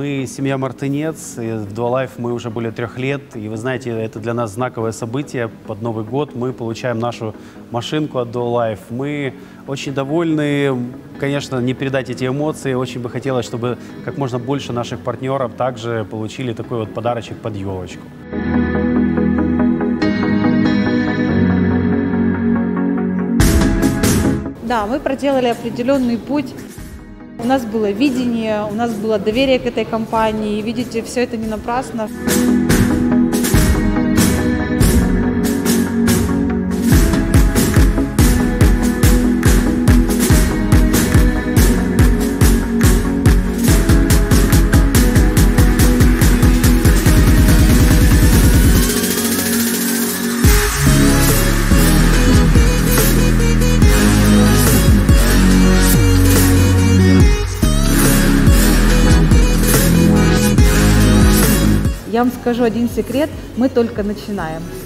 Мы семья Мартынец, и в Dualife мы уже более 3 лет, и вы знаете, это для нас знаковое событие. Под Новый год мы получаем нашу машинку от Dualife. Мы очень довольны, конечно, не передать эти эмоции. Очень бы хотелось, чтобы как можно больше наших партнеров также получили такой вот подарочек под елочку. Да, мы проделали определенный путь. У нас было видение, у нас было доверие к этой компании. Видите, все это не напрасно. Я вам скажу один секрет, мы только начинаем.